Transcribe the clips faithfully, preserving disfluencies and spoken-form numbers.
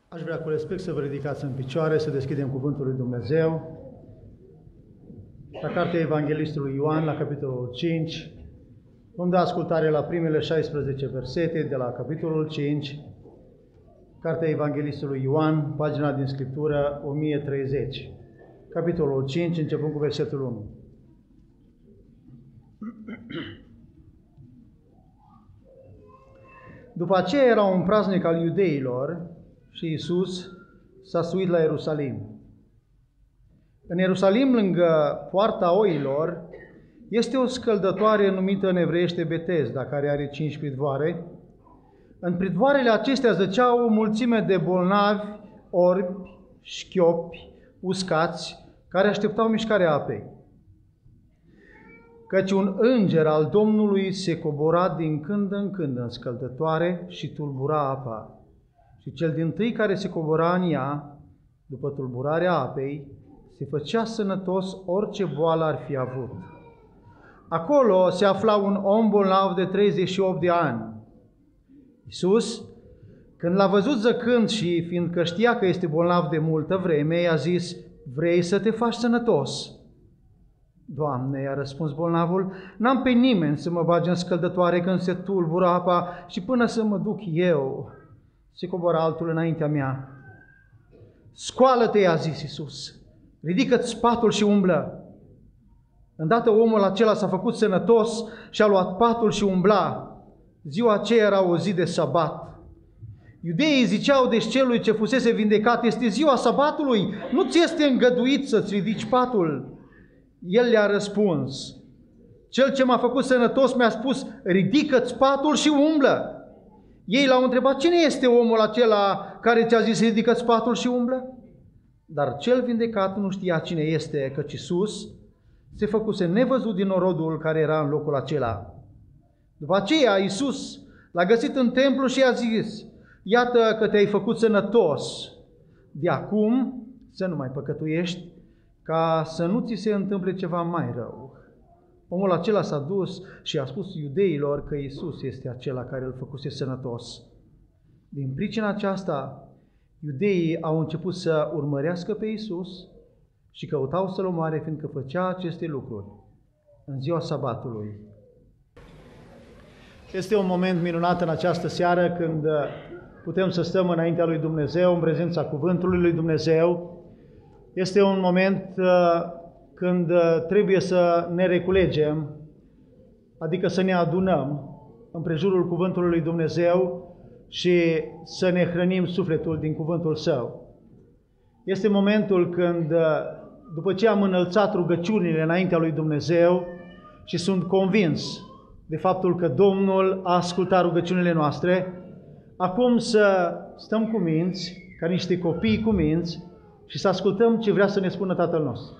Aș vrea cu respect să vă ridicați în picioare, să deschidem Cuvântul lui Dumnezeu. La Cartea Evanghelistului Ioan, la capitolul cinci, vom da ascultare la primele șaisprezece versete de la capitolul cinci, Cartea Evanghelistului Ioan, pagina din Scriptură o mie treizeci. Capitolul cinci, începând cu versetul unu. După aceea era un praznic al iudeilor și Iisus s-a suit la Ierusalim. În Ierusalim, lângă poarta oilor, este o scăldătoare numită în evreiește Betesda, care are cinci pridvoare. În pridvoarele acestea zăceau o mulțime de bolnavi, orbi, șchiopi, uscați, care așteptau mișcarea apei. Căci un înger al Domnului se cobora din când în când în scăldătoare și tulbura apa. Și cel dintâi care se cobora în ea, după tulburarea apei, se făcea sănătos orice boală ar fi avut. Acolo se afla un om bolnav de treizeci și opt de ani. Iisus, când l-a văzut zăcând și fiindcă știa că este bolnav de multă vreme, i-a zis: vrei să te faci sănătos? Doamne, i-a răspuns bolnavul, n-am pe nimeni să mă bage în scăldătoare când se tulbură apa și până să mă duc eu, se cobora altul înaintea mea. Scoală-te, i-a zis Iisus, ridică-ți patul și umblă. Îndată omul acela s-a făcut sănătos și a luat patul și umbla. Ziua aceea era o zi de sabat. Iudeii ziceau deci celui ce fusese vindecat: este ziua sabatului, nu ți este îngăduit să-ți ridici patul? El le-a răspuns: cel ce m-a făcut sănătos mi-a spus: ridică-ți patul și umblă. Ei l-au întrebat: cine este omul acela care ți-a zis ridică-ți patul și umblă? Dar cel vindecat nu știa cine este, căci Iisus se făcuse nevăzut din norodul care era în locul acela. După aceea Iisus l-a găsit în templu și i-a zis: iată că te-ai făcut sănătos, de acum să nu mai păcătuiești, ca să nu ți se întâmple ceva mai rău. Omul acela s-a dus și a spus iudeilor că Iisus este acela care îl făcuse sănătos. Din pricina aceasta, iudeii au început să urmărească pe Iisus și căutau să-L omoare, fiindcă făcea aceste lucruri în ziua sabatului. Este un moment minunat în această seară când putem să stăm înaintea lui Dumnezeu, în prezența cuvântului lui Dumnezeu. Este un moment când trebuie să ne reculegem, adică să ne adunăm împrejurul cuvântului lui Dumnezeu și să ne hrănim sufletul din cuvântul Său. Este momentul când, după ce am înălțat rugăciunile înaintea lui Dumnezeu și sunt convins de faptul că Domnul a ascultat rugăciunile noastre, acum să stăm cu minți, ca niște copii cu minți, și să ascultăm ce vrea să ne spună Tatăl nostru.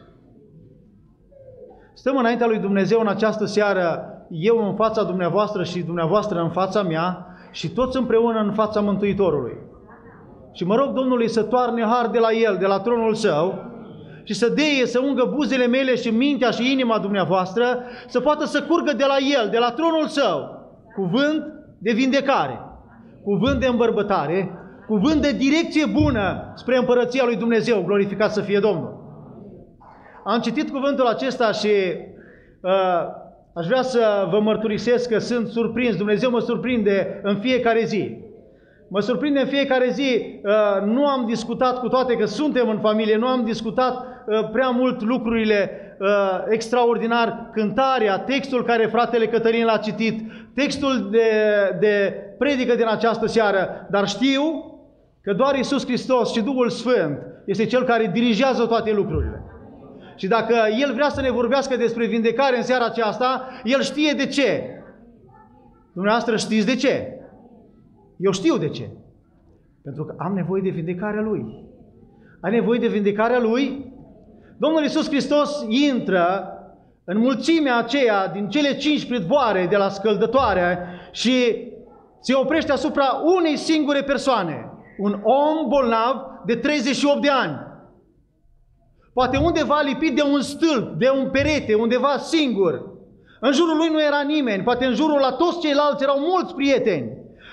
Stăm înaintea lui Dumnezeu în această seară, eu în fața dumneavoastră și dumneavoastră în fața mea și toți împreună în fața Mântuitorului. Și mă rog Domnului să toarne har de la El, de la tronul Său, și să deie, să ungă buzele mele și mintea și inima dumneavoastră, să poată să curgă de la El, de la tronul Său, cuvânt de vindecare, cuvânt de îmbărbătare, cuvânt de direcție bună spre împărăția lui Dumnezeu, glorificat să fie Domnul. Am citit cuvântul acesta și uh, aș vrea să vă mărturisesc că sunt surprins. Dumnezeu mă surprinde în fiecare zi. Mă surprinde în fiecare zi. Uh, nu am discutat, cu toate că suntem în familie, nu am discutat uh, prea mult lucrurile uh, extraordinar, cântarea, textul care fratele Cătălin l-a citit, textul de, de predică din această seară, dar știu că doar Iisus Hristos și Duhul Sfânt este Cel care dirigează toate lucrurile. Și dacă El vrea să ne vorbească despre vindecare în seara aceasta, El știe de ce. Dumneavoastră știți de ce? Eu știu de ce. Pentru că am nevoie de vindecarea Lui. Ai nevoie de vindecarea Lui? Domnul Iisus Hristos intră în mulțimea aceea din cele cinci pridvoare de la scăldătoare și se oprește asupra unei singure persoane. Un om bolnav de treizeci și opt de ani. Poate undeva lipit de un stâlp, de un perete, undeva singur. În jurul lui nu era nimeni, poate în jurul la toți ceilalți erau mulți prieteni.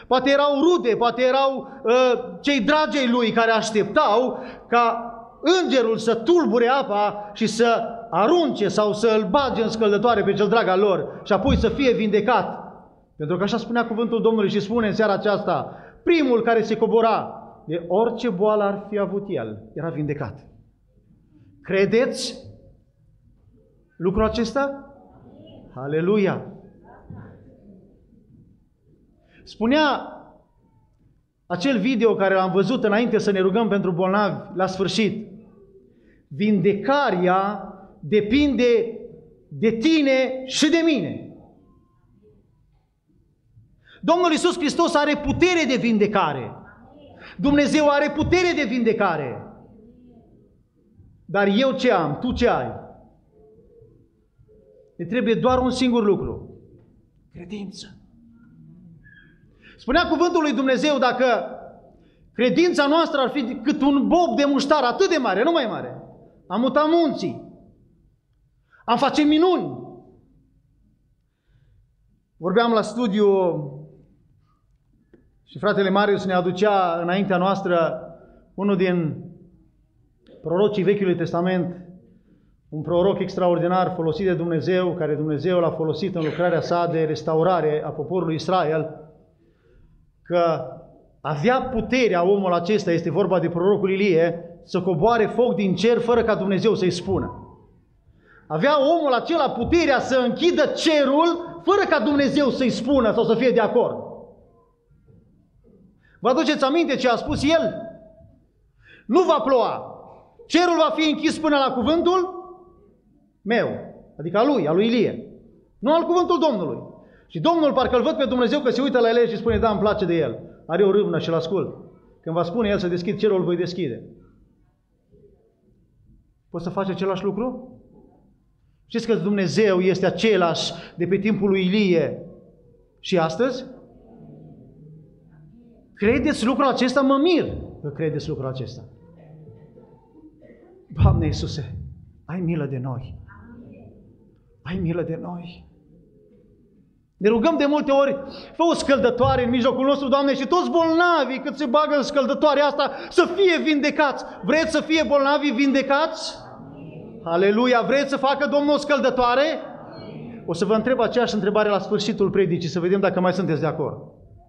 Poate erau rude, poate erau uh, cei dragi ai lui care așteptau ca îngerul să tulbure apa și să arunce sau să îl bage în scăldătoare pe cel drag al lor și apoi să fie vindecat. Pentru că așa spunea cuvântul Domnului și spune în seara aceasta, primul care se cobora de orice boală ar fi avut el, era vindecat. Credeți lucrul acesta? Aleluia! Spunea acel video care l-am văzut înainte să ne rugăm pentru bolnavi la sfârșit, vindecarea depinde de tine și de mine. Domnul Iisus Hristos are putere de vindecare. Dumnezeu are putere de vindecare. Dar eu ce am? Tu ce ai? Ne trebuie doar un singur lucru. Credință. Spunea cuvântul lui Dumnezeu, dacă credința noastră ar fi cât un bob de muștar atât de mare, nu mai mare, am mutat munții, am face minuni. Vorbeam la studiu și fratele Marius ne aducea înaintea noastră unul din prorocii Vechiului Testament, un proroc extraordinar folosit de Dumnezeu, care Dumnezeu l-a folosit în lucrarea sa de restaurare a poporului Israel, că avea puterea omul acesta, este vorba de prorocul Ilie, să coboare foc din cer fără ca Dumnezeu să-i spună. Avea omul acela puterea să închidă cerul fără ca Dumnezeu să-i spună sau să fie de acord. Vă aduceți aminte ce a spus el? Nu va ploua. Cerul va fi închis până la cuvântul meu, adică a lui, a lui Ilie. Nu al cuvântul Domnului. Și Domnul parcă îl văd pe Dumnezeu că se uită la el și spune, da, îmi place de el. Are o râvnă și-l ascult. Când va spune el să deschid cerul, îl voi deschide. Poți să faci același lucru? Știți că Dumnezeu este același de pe timpul lui Ilie și astăzi? Credeți lucrul acesta? Mă mir că credeți lucrul acesta. Doamne Iisuse, ai milă de noi. Ai milă de noi. Ne rugăm de multe ori, fă o scăldătoare în mijlocul nostru, Doamne, și toți bolnavii cât se bagă în scăldătoarea asta să fie vindecați. Vreți să fie bolnavii vindecați? Aleluia! Vreți să facă Domnul o scăldătoare? O să vă întreb aceeași întrebare la sfârșitul predicii, să vedem dacă mai sunteți de acord.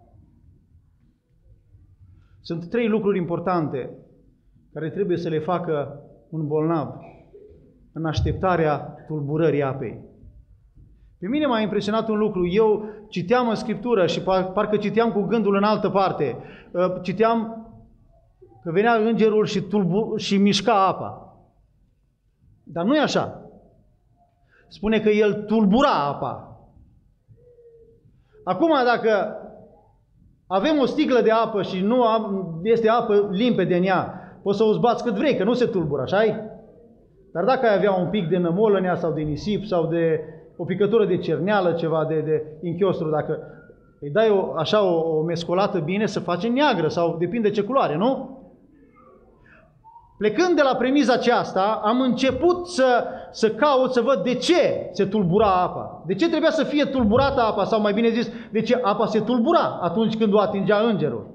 Sunt trei lucruri importante care trebuie să le facă un bolnav în așteptarea tulburării apei. Pe mine m-a impresionat un lucru. Eu citeam în Scriptură și parcă citeam cu gândul în altă parte. Citeam că venea îngerul și, tulbu- și mișca apa. Dar nu e așa. Spune că el tulbura apa. Acum, dacă avem o sticlă de apă și nu este apă limpede în ea, poți să o zbați cât vrei, că nu se tulbură, așa-i? Dar dacă ai avea un pic de nămol în ea sau de nisip sau de o picătură de cerneală, ceva de, de inchiostru, dacă îi dai o, așa o, o mescolată bine, să face neagră sau depinde ce culoare, nu? Plecând de la premiza aceasta, am început să, să caut, să văd de ce se tulbura apa. De ce trebuia să fie tulburată apa, sau mai bine zis, de ce apa se tulbura atunci când o atingea îngerul.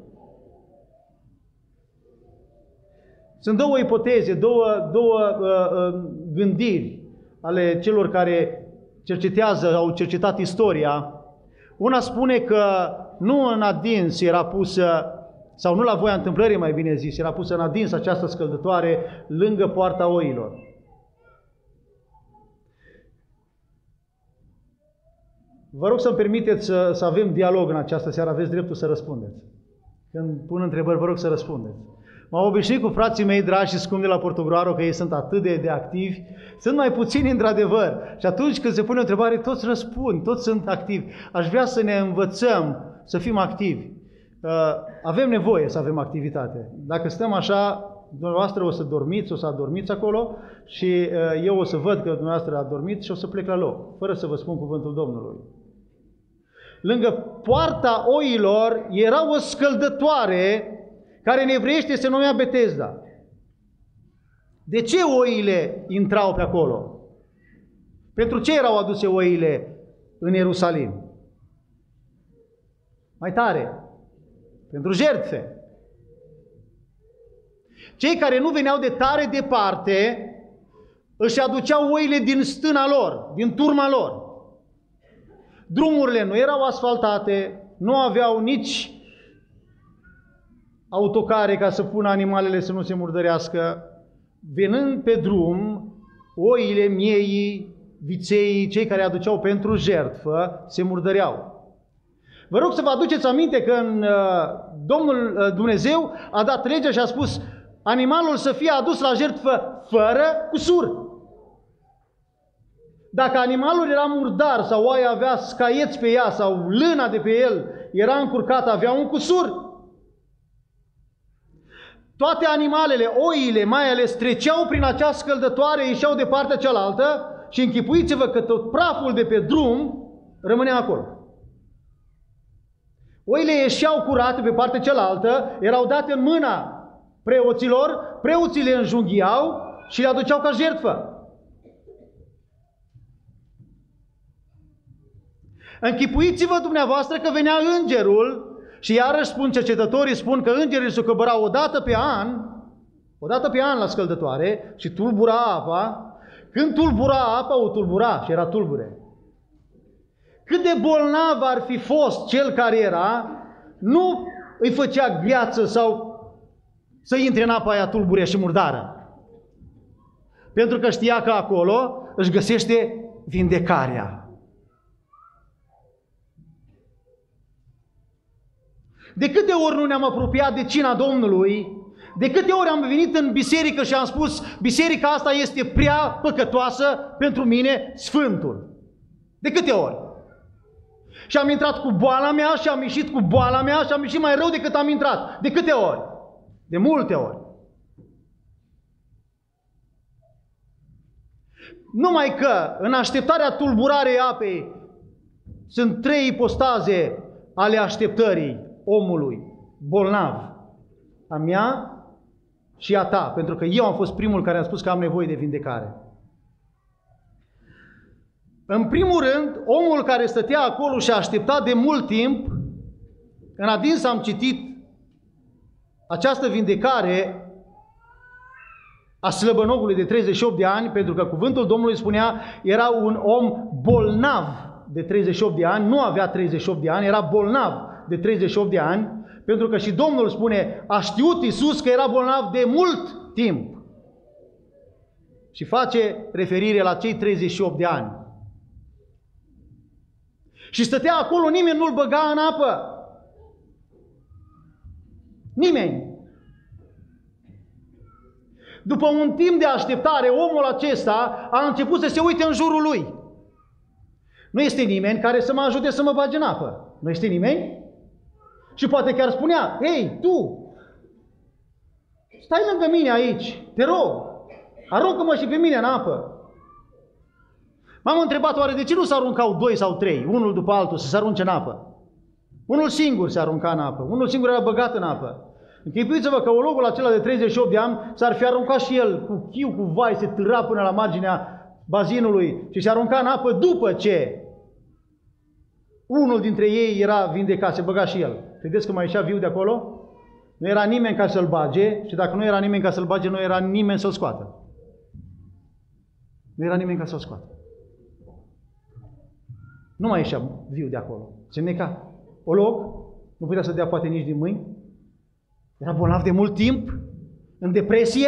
Sunt două ipoteze, două, două uh, uh, gândiri ale celor care cercetează, au cercetat istoria. Una spune că nu în adins era pusă, sau nu la voia întâmplării, mai bine zis, era pusă în adins această scăldătoare lângă poarta oilor. Vă rog să-mi permiteți să, să avem dialog în această seară, aveți dreptul să răspundeți. Când pun întrebări, vă rog să răspundeți. M-am obișnuit cu frații mei dragi și scumpi de la Portogroaro, că ei sunt atât de, de activi, sunt mai puțini într-adevăr. Și atunci când se pune o întrebare, toți răspund, toți sunt activi. Aș vrea să ne învățăm să fim activi. Uh, avem nevoie să avem activitate. Dacă stăm așa, dumneavoastră o să dormiți, o să adormiți acolo și uh, eu o să văd că dumneavoastră adormiți și o să plec la loc, fără să vă spun cuvântul Domnului. Lângă poarta oilor era o scăldătoare care în evreiește se numea Betesda. De ce oile intrau pe acolo? Pentru ce erau aduse oile în Ierusalim? Mai tare. pentru jertfe. Cei care nu veneau de tare departe își aduceau oile din stâna lor, din turma lor. Drumurile nu erau asfaltate, nu aveau nici autocare ca să pună animalele să nu se murdărească. Venând pe drum, oile, mieii, vițeii, cei care aduceau pentru jertfă, se murdăreau. Vă rog să vă aduceți aminte că în, uh, Domnul uh, Dumnezeu a dat legea și a spus animalul să fie adus la jertfă fără cusur. Dacă animalul era murdar sau oaia avea scaieți pe ea sau lâna de pe el era încurcată, avea un cusur. Toate animalele, oile mai ales, treceau prin acea scăldătoare, ieșeau de partea cealaltă și închipuiți-vă că tot praful de pe drum rămânea acolo. Oile ieșeau curate pe partea cealaltă, erau date în mâna preoților, preoții le înjunghiau și le aduceau ca jertfă. Închipuiți-vă dumneavoastră că venea îngerul și iarăși spun cercetătorii, spun că îngerii se coborau o dată pe an, o dată pe an la scăldătoare și tulbura apa. Când tulbura apa, o tulbura și era tulbure. Cât de bolnav ar fi fost cel care era, nu îi făcea gheață sau să intre în apa aia tulbure și murdară. Pentru că știa că acolo își găsește vindecarea. De câte ori nu ne-am apropiat de cina Domnului, de câte ori am venit în biserică și am spus, biserica asta este prea păcătoasă pentru mine, Sfântul. De câte ori? Și am intrat cu boala mea și am ieșit cu boala mea și am ieșit mai rău decât am intrat. De câte ori? De multe ori. Numai că în așteptarea tulburarei apei sunt trei ipostaze ale așteptării omului bolnav. A mea și a ta, pentru că eu am fost primul care a spus că am nevoie de vindecare. În primul rând, omul care stătea acolo și a așteptat de mult timp, în adins am citit această vindecare a slăbănogului de treizeci și opt de ani, pentru că cuvântul Domnului spunea, era un om bolnav de treizeci și opt de ani, nu avea treizeci și opt de ani, era bolnav de treizeci și opt de ani, pentru că și Domnul spune, a știut Iisus că era bolnav de mult timp. Și face referire la cei treizeci și opt de ani. Și stătea acolo, nimeni nu-l băga în apă. Nimeni. După un timp de așteptare, omul acesta a început să se uite în jurul lui. Nu este nimeni care să mă ajute să mă bage în apă. Nu este nimeni? Și poate chiar spunea, ei, tu, stai lângă mine aici, te rog, aruncă-mă și pe mine în apă. M-am întrebat oare de ce nu se aruncau doi sau trei, unul după altul, să se arunce în apă. Unul singur se arunca în apă, unul singur era băgat în apă. Închipuiți-vă că ologul acela de treizeci și opt de ani s-ar fi aruncat și el cu chiu, cu vai, se târa până la marginea bazinului și se arunca în apă după ce unul dintre ei era vindecat, se băga și el. Credeți că mai ieșea viu de acolo? Nu era nimeni ca să-l bage și dacă nu era nimeni ca să-l bage, nu era nimeni să-l scoată. Nu era nimeni ca să-l scoată. Nu mai ieșea viu de acolo. Se neca. Olog, nu putea să dea poate nici din mâini. Era bolnav de mult timp, în depresie.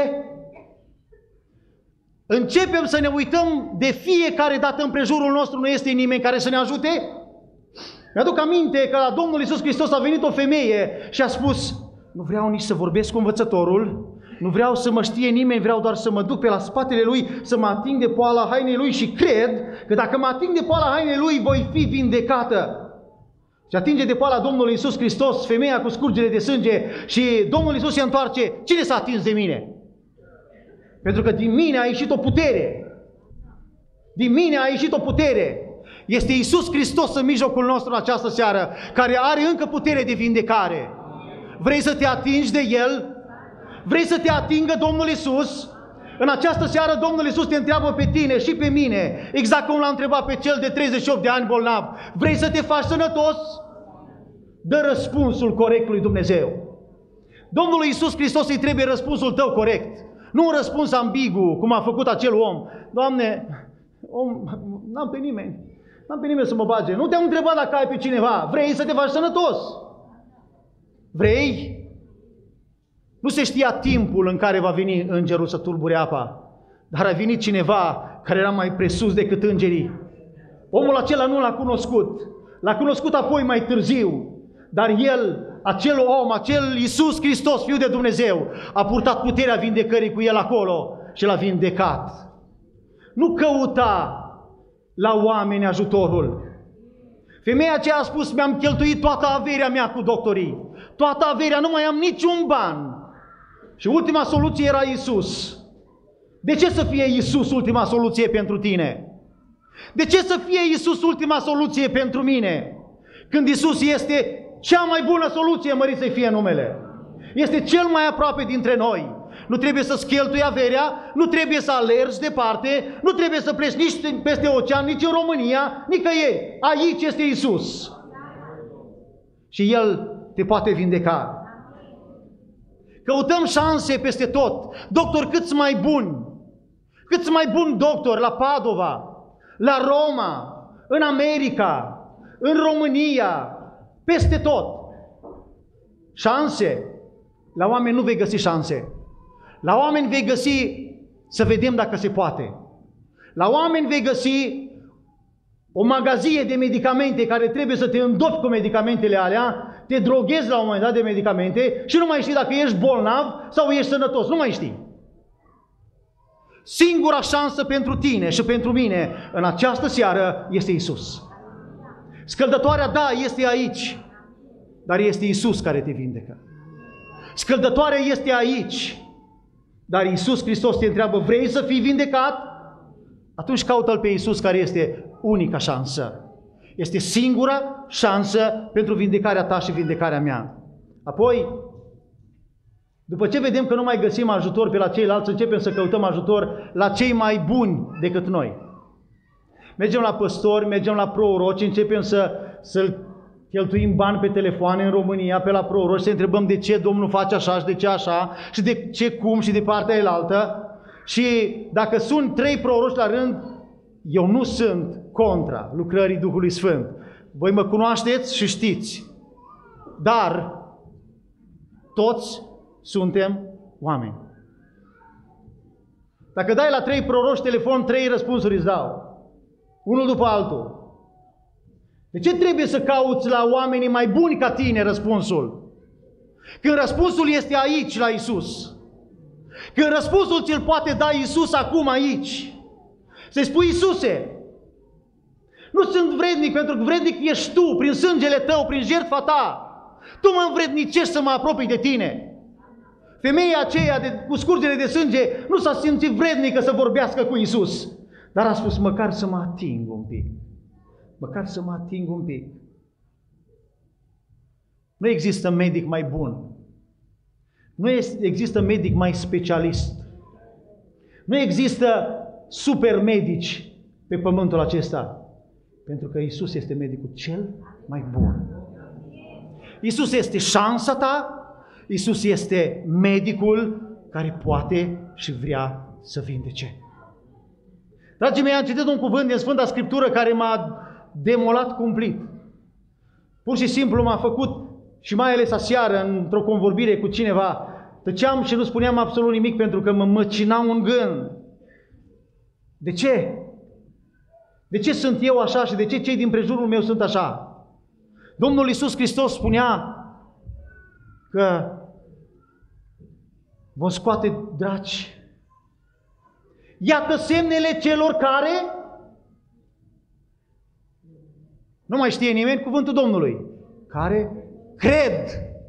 Începem să ne uităm de fiecare dată împrejurul nostru, nu este nimeni care să ne ajute. Mi-aduc aminte că la Domnul Iisus Hristos a venit o femeie și a spus, nu vreau nici să vorbesc cu învățătorul, nu vreau să mă știe nimeni, vreau doar să mă duc pe la spatele lui, să mă ating de poala hainei lui și cred că dacă mă ating de poala hainei lui, voi fi vindecată. Și atinge de poala Domnului Iisus Hristos, femeia cu scurgere de sânge și Domnul Iisus se întoarce. Cine s-a atins de mine? Pentru că din mine a ieșit o putere. Din mine a ieșit o putere. Este Iisus Hristos în mijlocul nostru în această seară, care are încă putere de vindecare. Vrei să te atingi de El? Vrei să te atingă Domnul Iisus? În această seară Domnul Iisus te întreabă pe tine și pe mine, exact cum l-a întrebat pe cel de treizeci și opt de ani bolnav. Vrei să te faci sănătos? dă răspunsul corect lui Dumnezeu. Domnului Iisus Hristos îi trebuie răspunsul tău corect. Nu un răspuns ambigu, cum a făcut acel om. Doamne, om, n-am pe nimeni. N-am pe nimeni să mă bage. Nu te-am întrebat dacă ai pe cineva. Vrei să te faci sănătos? Vrei? Nu se știa timpul în care va veni îngerul să tulbure apa. Dar a venit cineva care era mai presus decât îngerii. Omul acela nu l-a cunoscut. L-a cunoscut apoi mai târziu. Dar el, acel om, acel Iisus Hristos, Fiul de Dumnezeu, a purtat puterea vindecării cu el acolo și l-a vindecat. Nu căuta la oameni ajutorul. Femeia aceea a spus, mi-am cheltuit toată averea mea cu doctorii. Toată averea, nu mai am niciun ban. Și ultima soluție era Iisus. De ce să fie Iisus ultima soluție pentru tine? De ce să fie Iisus ultima soluție pentru mine? Când Iisus este cea mai bună soluție, mărit să fie numele. Este cel mai aproape dintre noi. Nu trebuie să-ți cheltui averea, nu trebuie să alergi departe, nu trebuie să pleci nici peste ocean, nici în România, nicăieri. Aici este Iisus. Și El te poate vindeca. Căutăm șanse peste tot. Doctor câți mai buni. Câți mai buni doctori la Padova, la Roma, în America, în România, peste tot. Șanse. La oameni nu vei găsi șanse. La oameni vei găsi să vedem dacă se poate. La oameni vei găsi o magazie de medicamente care trebuie să te îndopi cu medicamentele alea, te droghezi la un moment dat de medicamente și nu mai știi dacă ești bolnav sau ești sănătos. Nu mai știi. Singura șansă pentru tine și pentru mine în această seară este Iisus. Scăldătoarea, da, este aici, dar este Iisus care te vindecă. Scăldătoarea este aici, dar Iisus Hristos te întreabă, vrei să fii vindecat? Atunci caută-L pe Iisus care este unica șansă. Este singura șansă pentru vindecarea ta și vindecarea mea. Apoi, după ce vedem că nu mai găsim ajutor pe la ceilalți, începem să căutăm ajutor la cei mai buni decât noi. Mergem la păstori, mergem la proroci, începem să, să cheltuim bani pe telefoane în România, pe la proroci, să întrebăm de ce Domnul face așa și de ce așa și de ce cum și de partea elaltă. Și dacă sunt trei proroci la rând, eu nu sunt contra lucrării Duhului Sfânt. Voi mă cunoașteți și știți. Dar toți suntem oameni. Dacă dai la trei proroci telefon, trei răspunsuri îți dau. Unul după altul. De ce trebuie să cauți la oamenii mai buni ca tine răspunsul? Când răspunsul este aici, la Iisus. Când răspunsul ți-l poate da Iisus acum aici. Să-i spui, Iisuse, nu sunt vrednic pentru că vrednic ești Tu, prin sângele Tău, prin jertfa Ta. Tu mă învrednicești să mă apropii de Tine. Femeia aceea de, cu scurgere de sânge nu s-a simțit vrednică să vorbească cu Iisus. Dar a spus, măcar să mă ating un pic. Măcar să mă ating un pic. Nu există medic mai bun. Nu există medic mai specialist. Nu există super medici pe pământul acesta. Pentru că Iisus este medicul cel mai bun. Iisus este șansa ta. Iisus este medicul care poate și vrea să vindece. Dragii mei, am citit un cuvânt din Sfânta Scriptură care m-a demolat cumplit. Pur și simplu m-a făcut, și mai ales aseară, într-o convorbire cu cineva, tăceam și nu spuneam absolut nimic pentru că mă măcina un gând. De ce? De ce sunt eu așa și de ce cei din prejurul meu sunt așa? Domnul Iisus Hristos spunea că vom scoate draci. Iată semnele celor care nu mai știe nimeni cuvântul Domnului. Care cred.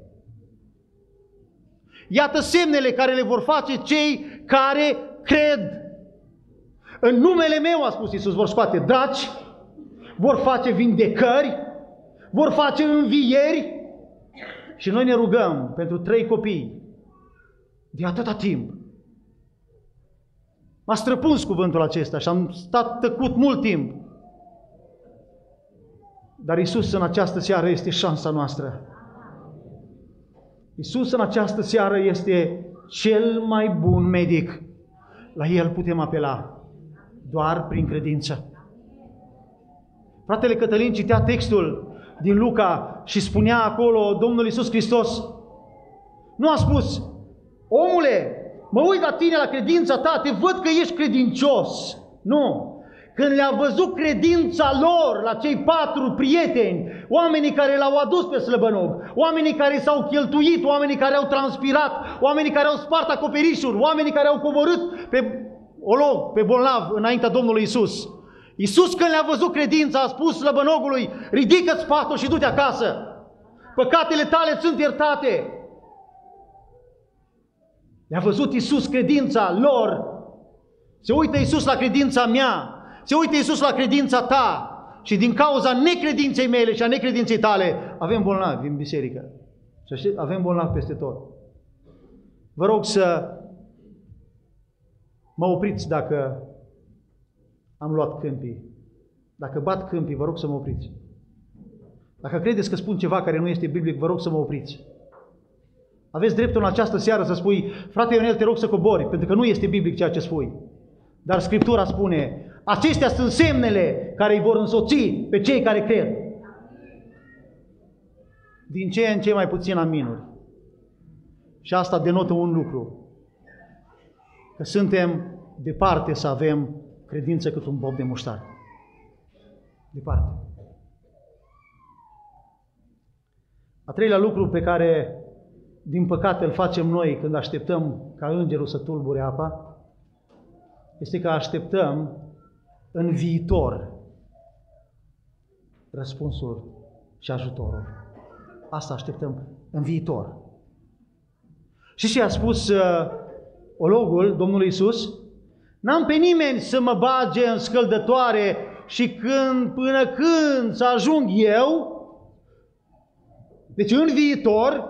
Iată semnele care le vor face cei care cred. În numele meu, a spus Iisus, vor scoate draci, vor face vindecări, vor face învieri. Și noi ne rugăm pentru trei copii de atâta timp. M-a străpuns cuvântul acesta și am stat tăcut mult timp. Dar Iisus în această seară este șansa noastră. Iisus în această seară este cel mai bun medic. La El putem apela doar prin credință. Fratele Cătălin citea textul din Luca și spunea acolo Domnul Iisus Hristos, nu a spus, omule, mă uit la tine, la credința ta, te văd că ești credincios. Nu. Când le-a văzut credința lor la cei patru prieteni, oamenii care l-au adus pe slăbănog, oamenii care s-au cheltuit, oamenii care au transpirat, oamenii care au spart acoperișuri, oamenii care au coborât pe olog, pe bolnav înaintea Domnului Iisus. Iisus când le-a văzut credința a spus slăbănogului, ridică-ți patul și du-te acasă. Păcatele tale sunt iertate. Le-a văzut Iisus credința lor. Se uită Iisus la credința mea. Se uită Iisus la credința ta. Și din cauza necredinței mele și a necredinței tale, avem bolnavi în biserică. Și avem bolnavi peste tot. Vă rog să mă opriți dacă am luat câmpii. Dacă bat câmpii, vă rog să mă opriți. Dacă credeți că spun ceva care nu este biblic, vă rog să mă opriți. Aveți dreptul în această seară să spui, frate Ionel, te rog să cobori, pentru că nu este biblic ceea ce spui. Dar Scriptura spune, acestea sunt semnele care îi vor însoți pe cei care cred. Din ce în ce mai puțin aminuri. Și asta denotă un lucru. Că suntem departe să avem credință cât un bob de muștar. Departe. A treilea lucru pe care, din păcate, îl facem noi când așteptăm ca îngerul să tulbure apa, este că așteptăm în viitor răspunsul și ajutorul. Asta așteptăm în viitor. Și ce a spus uh, ologul Domnului Iisus? N-am pe nimeni să mă bage în scăldătoare și când, până când să ajung eu, deci în viitor,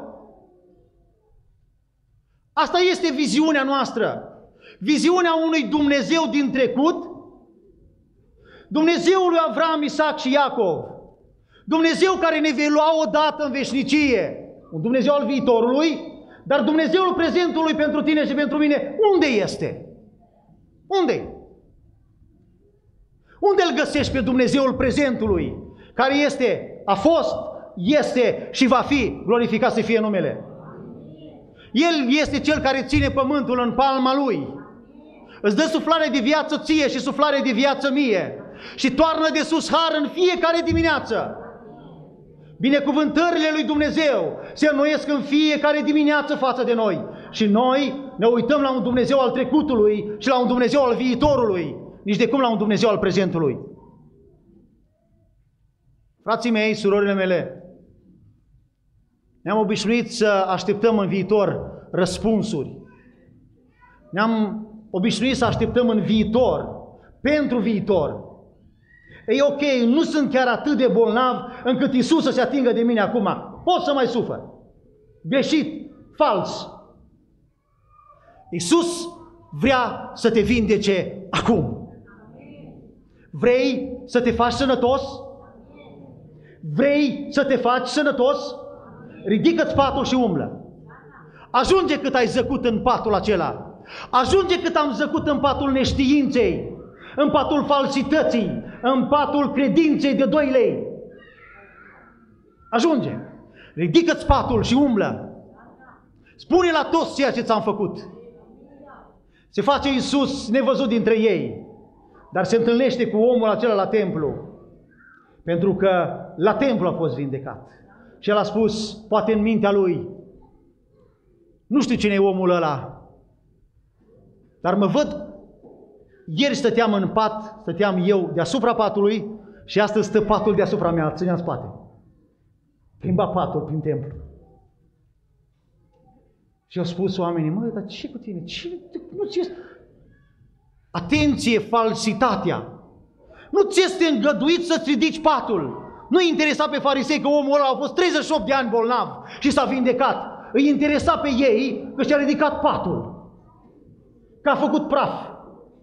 asta este viziunea noastră. Viziunea unui Dumnezeu din trecut, Dumnezeul lui Avram, Isaac și Iacov, Dumnezeu care ne vei lua odată în veșnicie, un Dumnezeu al viitorului, dar Dumnezeul prezentului pentru tine și pentru mine, unde este? Unde? Unde îl găsești pe Dumnezeul prezentului, care este, a fost, este și va fi, glorificat să fie numele? El este Cel care ține pământul în palma Lui. Îți dă suflare de viață ție și suflare de viață mie. Și toarnă de sus har în fiecare dimineață. Binecuvântările lui Dumnezeu se înnoiesc în fiecare dimineață față de noi. Și noi ne uităm la un Dumnezeu al trecutului și la un Dumnezeu al viitorului. Nici de cum la un Dumnezeu al prezentului. Frații mei, surorile mele, ne-am obișnuit să așteptăm în viitor răspunsuri. Ne-am obișnuit să așteptăm în viitor, pentru viitor. E ok, nu sunt chiar atât de bolnav încât Iisus să se atingă de mine acum. Pot să mai sufăr. Greșit, fals. Iisus vrea să te vindece acum. Vrei să te faci sănătos? Vrei să te faci sănătos? Ridică-ți patul și umblă. Ajunge cât ai zăcut în patul acela. Ajunge cât am zăcut în patul neștiinței, în patul falsității, în patul credinței de doi lei. Ajunge. Ridică-ți patul și umblă. Spune la toți ceea ce ți-am făcut. Se face Iisus nevăzut dintre ei, dar se întâlnește cu omul acela la templu, pentru că la templu a fost vindecat. Și el a spus, poate în mintea lui, nu știu cine e omul ăla, dar mă văd, ieri stăteam în pat, stăteam eu deasupra patului și astăzi stă patul deasupra mea, ținea în spate. Plimba patul prin templu. Și au spus oamenii, măi, dar ce cu tine? Ce? Nu ți este... Atenție, falsitatea! Nu ți este îngăduit să-ți ridici patul. Nu îi interesa pe farisei că omul ăla a fost treizeci și opt de ani bolnav și s-a vindecat. Îi interesa pe ei că și-a ridicat patul. Că a făcut praf.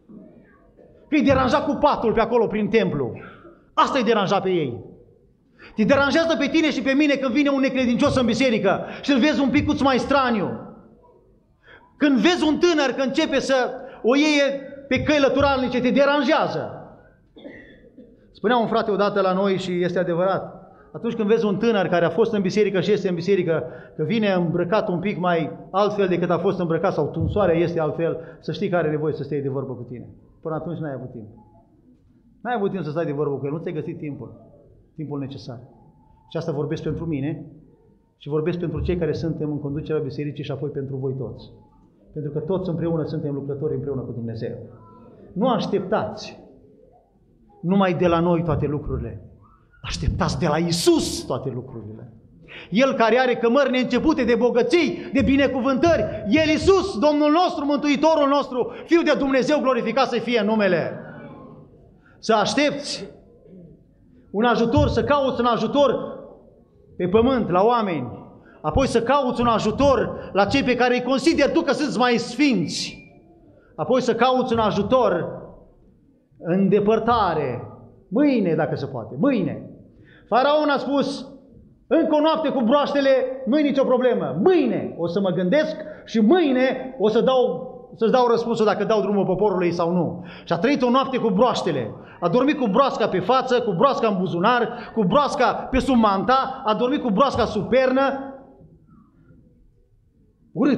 Că îi deranja cu patul pe acolo prin templu. Asta îi deranja pe ei. Te deranjează pe tine și pe mine când vine un necredincios în biserică și îl vezi un picuț mai straniu. Când vezi un tânăr că începe să o iei pe căi lăturalnice, te deranjează. Spunea un frate odată la noi și este adevărat. Atunci când vezi un tânăr care a fost în biserică și este în biserică, că vine îmbrăcat un pic mai altfel decât a fost îmbrăcat sau tunsoarea este altfel, să știi că are nevoie să stai de vorbă cu tine. Până atunci n-ai avut timp. N-ai avut timp să stai de vorbă cu el, nu ți-ai găsit timpul, timpul necesar. Și asta vorbesc pentru mine și vorbesc pentru cei care suntem în conducerea bisericii și apoi pentru voi toți. Pentru că toți împreună suntem lucrători împreună cu Dumnezeu. Nu așteptați numai de la noi toate lucrurile. Așteptați de la Iisus toate lucrurile. El care are cămări neîncepute de bogății, de binecuvântări. El Iisus, Domnul nostru, Mântuitorul nostru, Fiul de Dumnezeu, glorificat să fie numele. Să aștepți un ajutor, să cauți un ajutor pe pământ, la oameni. Apoi să cauți un ajutor la cei pe care îi consideri tu că sunt mai sfinți. Apoi să cauți un ajutor în depărtare. Mâine, dacă se poate, mâine. Faraon a spus, încă o noapte cu broaștele, nu-i nicio problemă. Mâine o să mă gândesc și mâine o să dau, să-ți dau răspunsul dacă dau drumul poporului sau nu. Și a trăit o noapte cu broaștele. A dormit cu broasca pe față, cu broasca în buzunar, cu broasca pe sub manta, a dormit cu broasca sub pernă. Urât.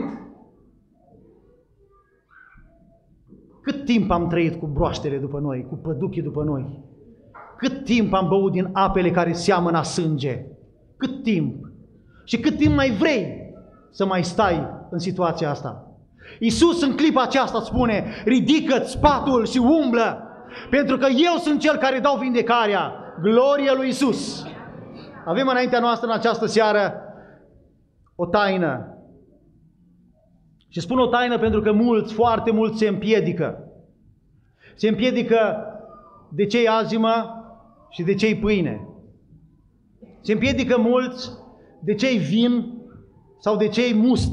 Cât timp am trăit cu broaștele după noi, cu păduchii după noi? Cât timp am băut din apele care seamănă sânge? Cât timp? Și cât timp mai vrei să mai stai în situația asta? Iisus în clipa aceasta spune, ridică-ți spatul și umblă, pentru că eu sunt cel care dau vindecarea. Glorie lui Iisus! Avem înaintea noastră în această seară o taină. Și spun o taină pentru că mulți, foarte mulți se împiedică. Se împiedică de ce-i azimă și de ce-i pâine. Se împiedică mulți de ce-i vin sau de ce-i must.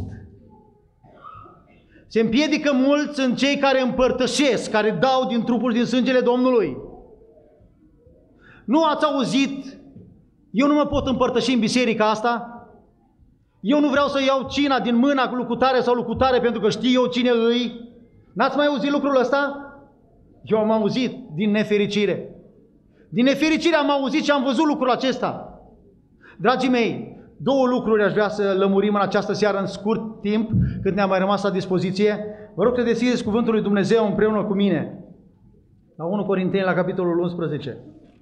Se împiedică mulți în cei care împărtășesc, care dau din trupul și din sângele Domnului. Nu ați auzit, eu nu mă pot împărtăși în biserica asta, eu nu vreau să iau cina din mâna cu lucutare sau lucutare pentru că știu eu cine îi. N-ați mai auzit lucrul ăsta? Eu am auzit din nefericire. Din nefericire am auzit și am văzut lucrul acesta. Dragii mei, două lucruri aș vrea să lămurim în această seară în scurt timp, cât ne-a mai rămas la dispoziție. Vă rog să deschideți cuvântul lui Dumnezeu împreună cu mine. La unu Corinteni, la capitolul unsprezece.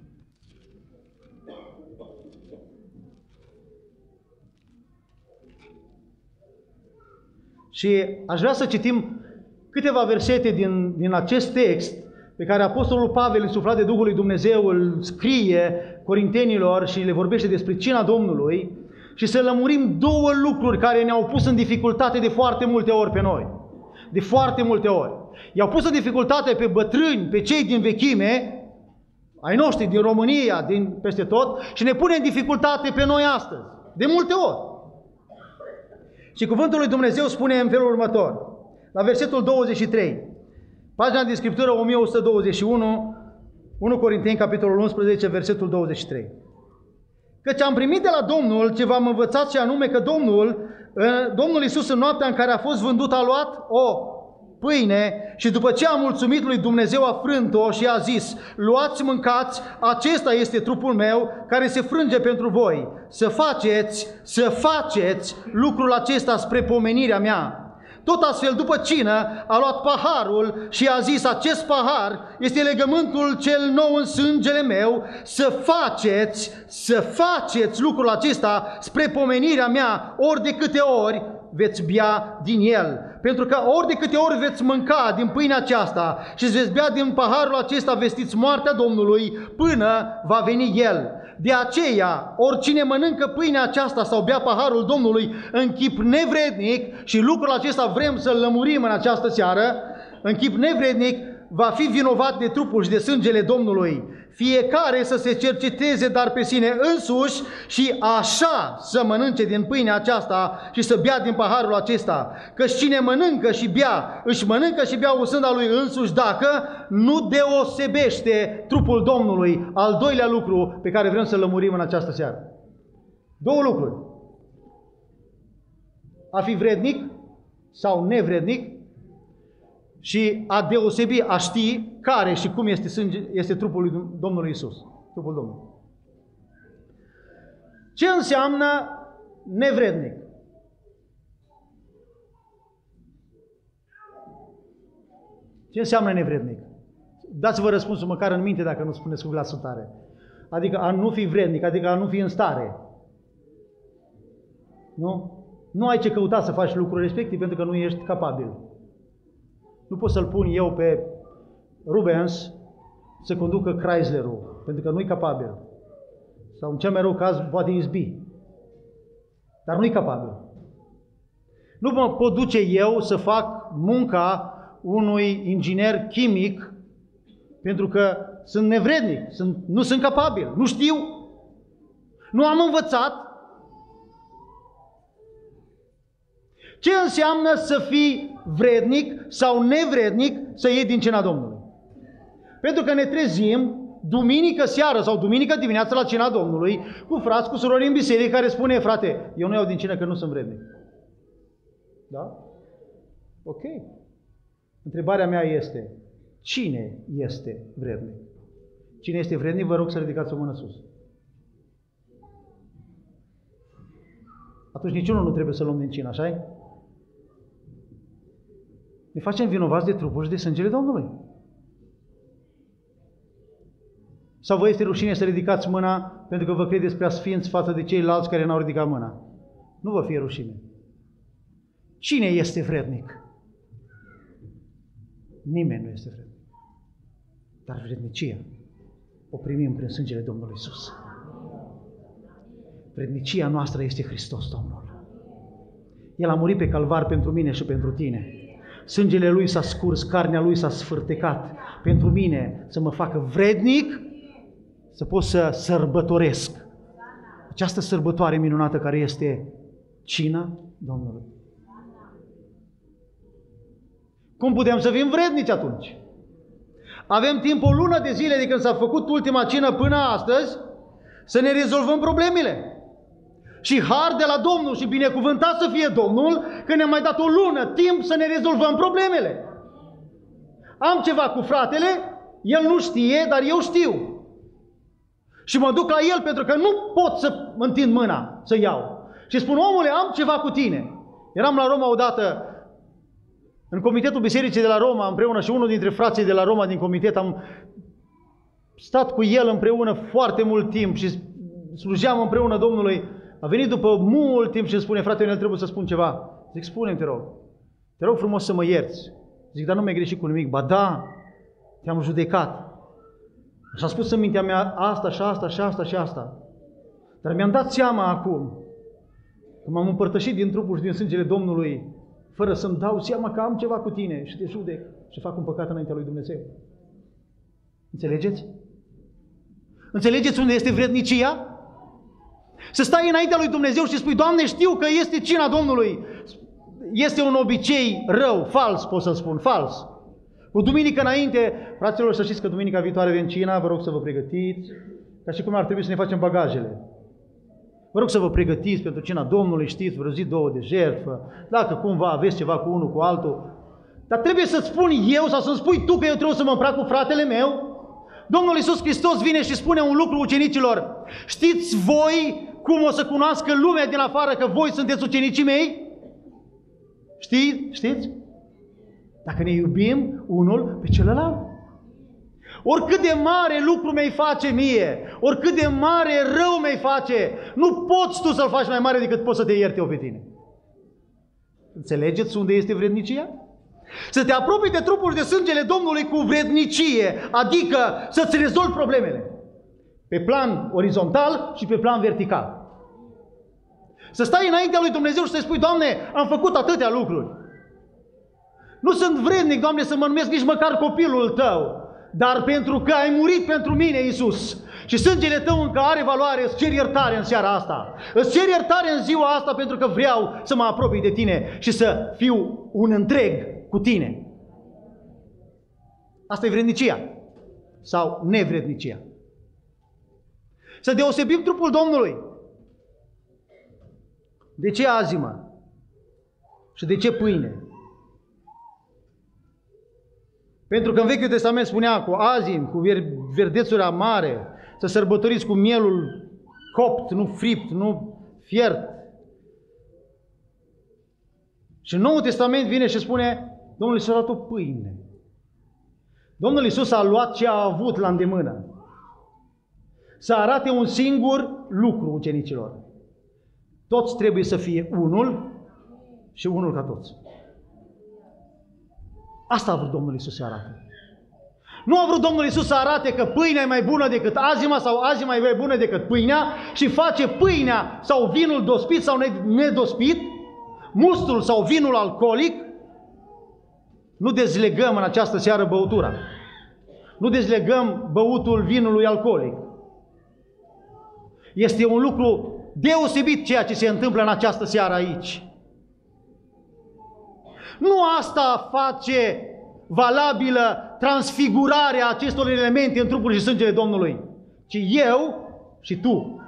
Și aș vrea să citim câteva versete din, din acest text pe care Apostolul Pavel, insuflat de Duhul lui Dumnezeu, îl scrie corintenilor și le vorbește despre cina Domnului și să lămurim două lucruri care ne-au pus în dificultate de foarte multe ori pe noi. De foarte multe ori. I-au pus în dificultate pe bătrâni, pe cei din vechime, ai noștri din România, din peste tot, și ne pune în dificultate pe noi astăzi. De multe ori. Și cuvântul lui Dumnezeu spune în felul următor, la versetul douăzeci și trei, pagina din Scriptură o mie o sută douăzeci și unu, unu Corinteni, capitolul unsprezece, versetul douăzeci și trei. Căci am primit de la Domnul ce v-am învățat și anume că Domnul, Domnul Iisus în noaptea în care a fost vândut a luat o pâine și după ce a mulțumit lui Dumnezeu a frânt-o și a zis, luați, mâncați, acesta este trupul meu care se frânge pentru voi. Să faceți, să faceți lucrul acesta spre pomenirea mea. Tot astfel, după cină, a luat paharul și a zis, acest pahar este legământul cel nou în sângele meu, să faceți, să faceți lucrul acesta spre pomenirea mea, ori de câte ori veți bea din el. Pentru că ori de câte ori veți mânca din pâinea aceasta și veți bea din paharul acesta, vestiți moartea Domnului până va veni El. De aceea, oricine mănâncă pâinea aceasta sau bea paharul Domnului în chip nevrednic, și lucrul acesta vrem să-l lămurim în această seară, în chip nevrednic, va fi vinovat de trupul și de sângele Domnului. Fiecare să se cerceteze dar pe sine însuși și așa să mănânce din pâinea aceasta și să bea din paharul acesta. Căci cine mănâncă și bea, își mănâncă și bea usânda lui însuși dacă nu deosebește trupul Domnului. Al doilea lucru pe care vrem să lămurim în această seară. Două lucruri. A fi vrednic sau nevrednic și a deosebi, a ști care și cum este, sânge, este trupul lui Domnului Iisus. Trupul Domnului. Ce înseamnă nevrednic? Ce înseamnă nevrednic? Dați-vă răspunsul măcar în minte dacă nu spuneți cu glasul tare. Adică a nu fi vrednic, adică a nu fi în stare. Nu? Nu ai ce căuta să faci lucrul respectiv pentru că nu ești capabil. Nu pot să-l pun eu pe Rubens să conducă Chrysler-ul, pentru că nu-i capabil. Sau în cel mai rău caz poate izbi. Dar nu-i capabil. Nu mă pot duce eu să fac munca unui inginer chimic pentru că sunt nevrednic, sunt, nu sunt capabil, nu știu, nu am învățat. Ce înseamnă să fii vrednic sau nevrednic să iei din cina Domnului? Pentru că ne trezim duminică seară sau duminică dimineață la cina Domnului cu frați, cu surori în biserică care spune: frate, eu nu iau din cină că nu sunt vrednic. Da? Ok. Întrebarea mea este: cine este vrednic? Cine este vrednic, vă rog să ridicați o mână sus. Atunci niciunul nu trebuie să luăm din cină, așa-i? Ne facem vinovați de trupul și de sângele Domnului. Sau vă este rușine să ridicați mâna pentru că vă credeți prea sfinți față de ceilalți care n-au ridicat mâna? Nu vă fie rușine. Cine este vrednic? Nimeni nu este vrednic. Dar vrednicia o primim prin sângele Domnului Iisus. Vrednicia noastră este Hristos Domnul. El a murit pe calvar pentru mine și pentru tine. Sângele Lui s-a scurs, carnea Lui s-a sfârtecat pentru mine să mă facă vrednic să pot să sărbătoresc această sărbătoare minunată care este cina Domnului. Cum putem să fim vrednici atunci? Avem timp o lună de zile de când s-a făcut ultima cină până astăzi să ne rezolvăm problemele. Și har de la Domnul și binecuvântat să fie Domnul că ne-a mai dat o lună timp să ne rezolvăm problemele. Am ceva cu fratele, el nu știe, dar eu știu. Și mă duc la el pentru că nu pot să mă întind mâna să iau. Și spun: omule, am ceva cu tine. Eram la Roma odată, în comitetul bisericii de la Roma împreună și unul dintre frații de la Roma din comitet, am stat cu el împreună foarte mult timp și slujeam împreună Domnului. A venit după mult timp și îmi spune: frate, eu trebuie să spun ceva. Zic: spune-mi, te rog. Te rog frumos să mă ierți. Zic: dar nu mi-ai greșit cu nimic. Ba da, te-am judecat. Și am spus în mintea mea asta și asta și asta și asta. Dar mi-am dat seama acum că m-am împărtășit din trupul și din sângele Domnului fără să-mi dau seama că am ceva cu tine și te judec și fac un păcat înaintea lui Dumnezeu. Înțelegeți? Înțelegeți unde este vrednicia? Să stai înaintea lui Dumnezeu și spui: Doamne, știu că este cina Domnului. Este un obicei rău, fals, pot să spun, fals. O duminică înainte, fraților, să știți că duminica viitoare vine cina, vă rog să vă pregătiți, ca și cum ar trebui să ne facem bagajele. Vă rog să vă pregătiți pentru cina Domnului, știți, vreo zi, două de jertfă, dacă cumva aveți ceva cu unul, cu altul. Dar trebuie să-ți spun eu sau să-mi spui tu că eu trebuie să mă îmbrac cu fratele meu? Domnul Iisus Hristos vine și spune un lucru ucenicilor: știți voi cum o să cunoască lumea din afară că voi sunteți ucenicii mei? Știți? Știți? Dacă ne iubim unul pe celălalt. Oricât de mare lucru mi-ai face mie, oricât de mare rău mi-ai face, nu poți tu să-l faci mai mare decât poți să te ierte eu pe tine. Înțelegeți unde este vrednicia? Să te apropii de trupul și de sângele Domnului cu vrednicie, adică să-ți rezolvi problemele. Pe plan orizontal și pe plan vertical. Să stai înaintea lui Dumnezeu și să-i spui: Doamne, am făcut atâtea lucruri. Nu sunt vrednic, Doamne, să mă numesc nici măcar copilul Tău, dar pentru că ai murit pentru mine, Iisus, și sângele Tău încă are valoare, îți cer iertare în seara asta. Îți cer iertare în ziua asta pentru că vreau să mă apropii de Tine și să fiu un întreg cu Tine. Asta e vrednicia sau nevrednicia. Să deosebim trupul Domnului. De ce azimă? Și de ce pâine? Pentru că în Vechiul Testament spunea cu azim, cu verdețuri amare, să sărbătoriți cu mielul copt, nu fript, nu fiert. Și în Noul Testament vine și spune, Domnul Iisus a luat o pâine. Domnul Iisus a luat ce a avut la îndemână. Să arate un singur lucru ucenicilor. Toți trebuie să fie unul și unul ca toți. Asta a vrut Domnul Iisus să arate. Nu a vrut Domnul Iisus să arate că pâinea e mai bună decât azima sau azima e mai bună decât pâinea și face pâinea sau vinul dospit sau nedospit, mustul sau vinul alcoolic. Nu dezlegăm în această seară băutura. Nu dezlegăm băutul vinului alcoolic. Este un lucru deosebit ceea ce se întâmplă în această seară aici. Nu asta face valabilă transfigurarea acestor elemente în trupul și sângele Domnului, ci eu și tu.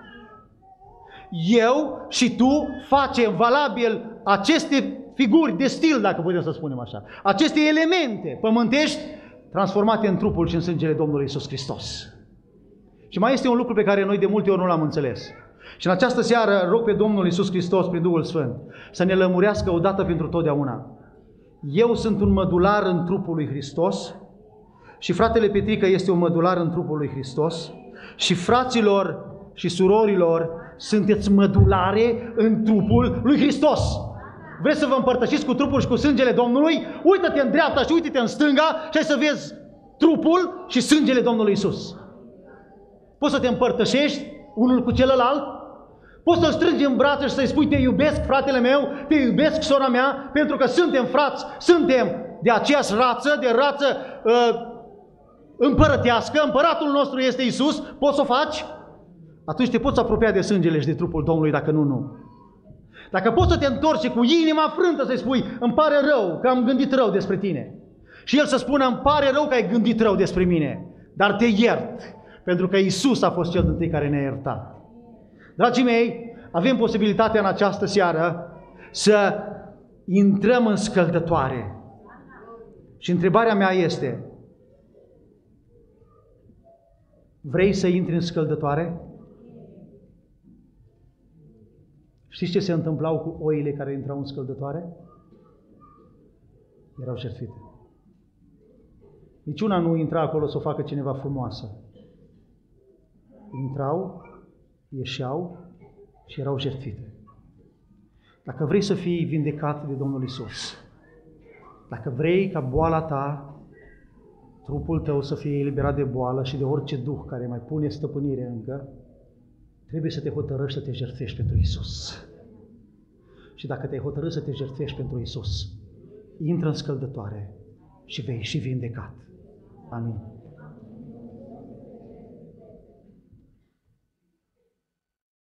Eu și tu facem valabil aceste figuri de stil, dacă putem să spunem așa, aceste elemente pământești transformate în trupul și în sângele Domnului Iisus Hristos. Și mai este un lucru pe care noi de multe ori nu l-am înțeles. Și în această seară rog pe Domnul Iisus Hristos prin Duhul Sfânt să ne lămurească odată pentru totdeauna. Eu sunt un mădular în trupul lui Hristos și fratele Petrică este un mădular în trupul lui Hristos și fraților și surorilor sunteți mădulare în trupul lui Hristos. Vreți să vă împărtășiți cu trupul și cu sângele Domnului? Uită-te în dreapta și uită-te în stânga și hai să vezi trupul și sângele Domnului Iisus. Poți să te împărtășești unul cu celălalt? Poți să-l strângi în brațe și să-i spui te iubesc, fratele meu, te iubesc, sora mea, pentru că suntem frați, suntem de aceeași rață, de rață uh, împărătească, împăratul nostru este Iisus, poți să o faci? Atunci te poți apropia de sângele și de trupul Domnului, dacă nu, nu. Dacă poți să te întorci cu inima frântă să-i spui, îmi pare rău că am gândit rău despre tine. Și el să spună, îmi pare rău că ai gândit rău despre mine, dar te iert, pentru că Iisus a fost cel dintâi care ne-a iertat. Dragii mei, avem posibilitatea în această seară să intrăm în scăldătoare. Și întrebarea mea este, vrei să intri în scăldătoare? Știți ce se întâmplau cu oile care intrau în scăldătoare? Erau șertfite. Niciuna nu intra acolo să o facă cineva frumoasă. Intrau, ieșeau și erau jertfite. Dacă vrei să fii vindecat de Domnul Iisus, dacă vrei ca boala ta, trupul tău să fie eliberat de boală și de orice duh care mai pune stăpânire încă, trebuie să te hotărăști să te jertfești pentru Iisus. Și dacă te-ai hotărât să te jertfești pentru Iisus, intră în scăldătoare și vei fi vindecat. Amin.